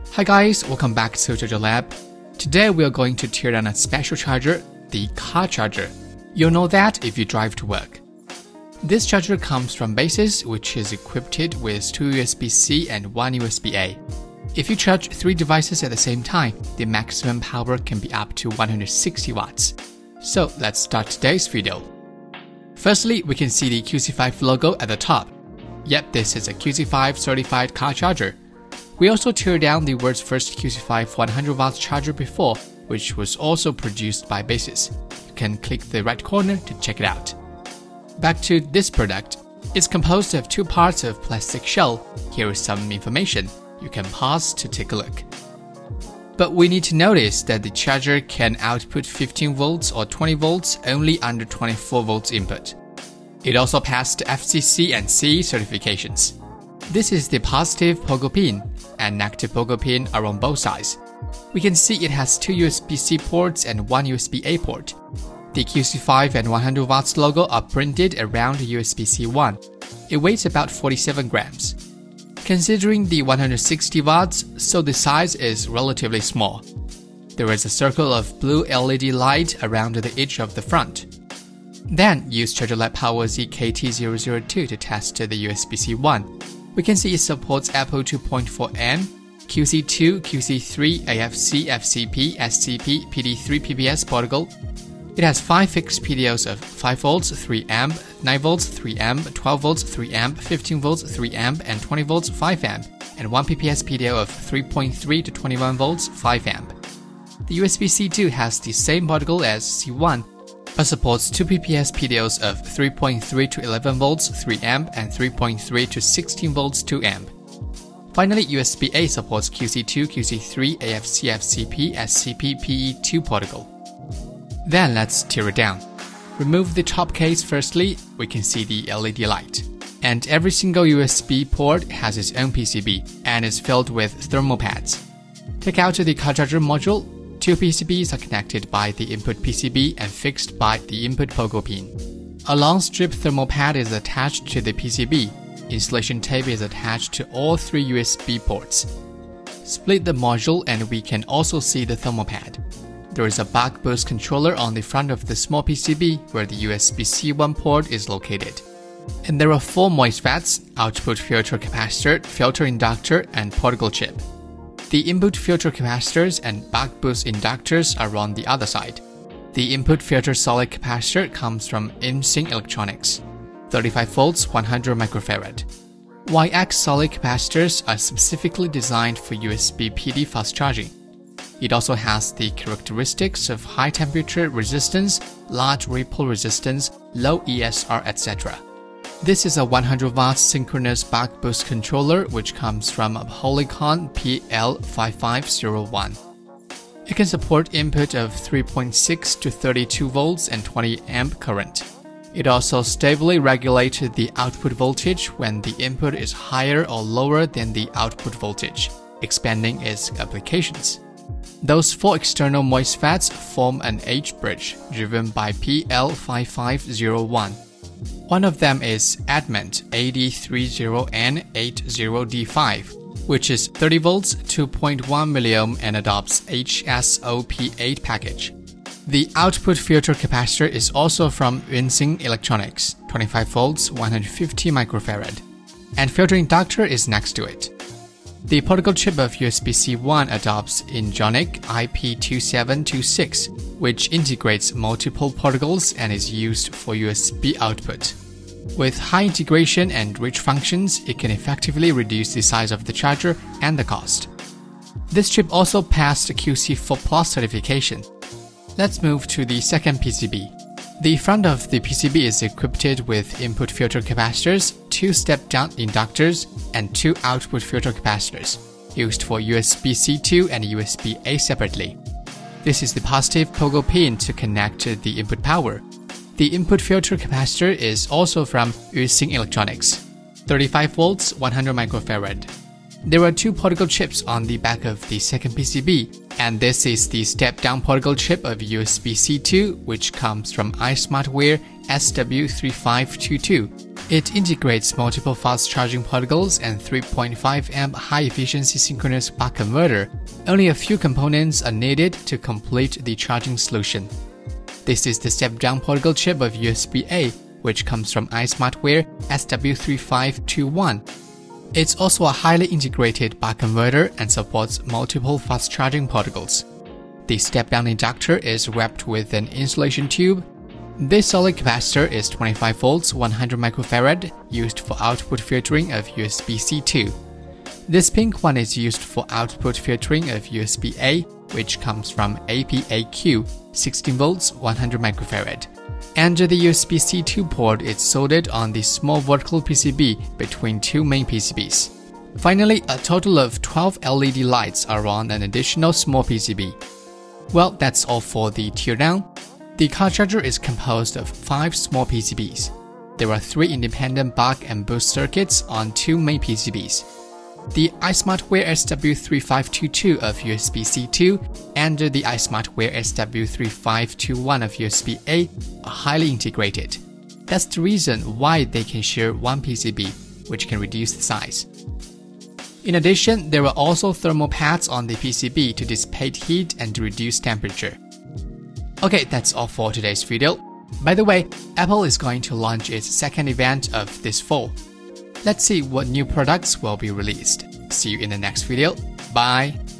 Hi guys, welcome back to Jojo Lab. Today we are going to tear down a special charger, the car charger. You'll know that if you drive to work. This charger comes from Baseus, which is equipped with 2 USB-C and 1 USB-A. If you charge 3 devices at the same time, the maximum power can be up to 160 watts. So let's start today's video. Firstly, we can see the QC5 logo at the top. Yep, this is a QC5 certified car charger. We also tear down the world's first QC5 100 watts charger before, which was also produced by Baseus. You can click the right corner to check it out. Back to this product. It's composed of 2 parts of plastic shell. Here is some information. You can pause to take a look. But we need to notice that the charger can output 15 volts or 20 volts only under 24 volts input. It also passed FCC and CE certifications. This is the positive pogo pin and negative pogo pin are on both sides. We can see it has 2 USB-C ports and 1 USB-A port. The QC5 and 100 watts logo are printed around USB-C 1. It weighs about 47 grams. Considering the 160 watts, so the size is relatively small. There is a circle of blue LED light around the edge of the front. Then use ChargerLab Power ZKT002 to test the USB-C 1. We can see it supports Apple 2.4M, QC2, QC3, AFC, FCP, SCP, PD3 PPS protocol. It has 5 fixed PDOs of 5 volts, 3 amp, 9 volts, 3 amp, 12 volts, 3 amp, 15 volts, 3 amp, and 20 volts, 5 amp, and 1 PPS PDO of 3.3 to 21 volts, 5 amp. The USB-C 2 has the same protocol as C1, but supports 2 PPS PDOs of 3.3 to 11 volts, 3 amp, and 3.3 to 16 volts, 2 amp. Finally, USB-A supports QC2, QC3, AFC, FCP, SCP, PE2 protocol. Then let's tear it down. Remove the top case firstly, we can see the LED light. And every single USB port has its own PCB and is filled with thermal pads. Take out the car charger module. 2 PCBs are connected by the input PCB and fixed by the input pogo pin. A long strip thermal pad is attached to the PCB. Insulation tape is attached to all 3 USB ports. Split the module and we can also see the thermal pad. There is a buck boost controller on the front of the small PCB where the USB-C 1 port is located. And there are 4 MOSFETs, output filter capacitor, filter inductor, and particle chip. The input filter capacitors and buck boost inductors are on the other side. The input filter solid capacitor comes from InSync Electronics, 35 volts, 100 microfarad. YX solid capacitors are specifically designed for USB PD fast charging. It also has the characteristics of high temperature resistance, large ripple resistance, low ESR, etc. This is a 100 watts synchronous buck boost controller which comes from a Polycon PL5501. It can support input of 3.6 to 32 volts and 20 amp current. It also stably regulates the output voltage when the input is higher or lower than the output voltage, expanding its applications. Those 4 external MOSFETs form an H-bridge driven by PL5501. One of them is Adment AD30N80D5, which is 30 volts, 2.1 milliohm and adopts HSOP8 package. The output filter capacitor is also from InSync Electronics, 25 volts, 150 microfarad, and filter inductor is next to it. The particle chip of USB-C 1 adopts Ingonic IP2726, which integrates multiple particles and is used for USB output. With high integration and rich functions, it can effectively reduce the size of the charger and the cost. This chip also passed QC4 Plus certification. Let's move to the second PCB. The front of the PCB is equipped with input filter capacitors, 2 step-down inductors, and 2 output filter capacitors, used for USB-C 2 and USB-A separately. This is the positive pogo pin to connect to the input power. The input filter capacitor is also from InSync Electronics, 35 volts, 100 microfarad. There are 2 particle chips on the back of the second PCB, and this is the step-down particle chip of USB-C 2, which comes from iSmartWare SW3522. It integrates multiple fast charging protocols and 3.5 amp high-efficiency synchronous buck converter. Only a few components are needed to complete the charging solution. This is the step-down protocol chip of USB-A, which comes from iSmartWare SW3521. It's also a highly integrated buck converter and supports multiple fast charging protocols. The step-down inductor is wrapped with an insulation tube. This solid capacitor is 25 volts, 100 microfarad, used for output filtering of USB-C 2. This pink one is used for output filtering of USB-A, which comes from APAQ, 16 volts, 100 microfarad. And the USB-C 2 port is soldered on the small vertical PCB between two main PCBs. Finally, a total of 12 LED lights are on an additional small PCB. Well, that's all for the teardown. The car charger is composed of 5 small PCBs. There are 3 independent buck and boost circuits on 2 main PCBs. The iSmartWare SW3522 of USB-C 2 and the iSmartWare SW3521 of USB-A are highly integrated. That's the reason why they can share one PCB, which can reduce the size. In addition, there are also thermal pads on the PCB to dissipate heat and reduce temperature. Okay, that's all for today's video. By the way, Apple is going to launch its second event of this fall. Let's see what new products will be released. See you in the next video. Bye!